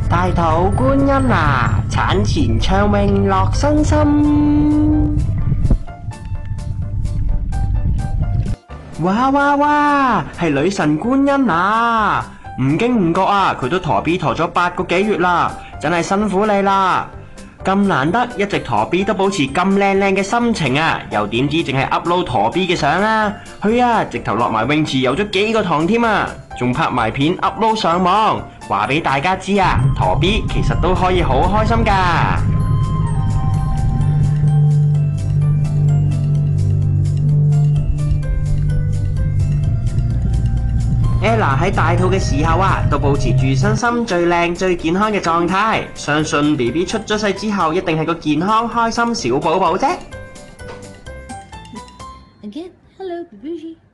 大肚觀音啊，產前暢泳樂身心。哇哇哇，係女神觀音啊！唔經唔覺啊，佢都陀 B 陀咗8個幾月啦，真係辛苦你啦！咁難得一直陀 B 都保持咁靚靚嘅心情啊，又點知淨係 upload 陀 B 嘅相啊？佢啊，直頭落埋泳池游咗幾個堂添啊，仲拍埋片 upload 上網，話俾大家知啊，陀 B 其實都可以好開心㗎。Ella 喺大肚嘅時候啊，都保持住身心最靚最健康嘅狀態，相信 BB 出咗世之後，一定係個健康開心小寶寶啫。 Again, hello, Babushi.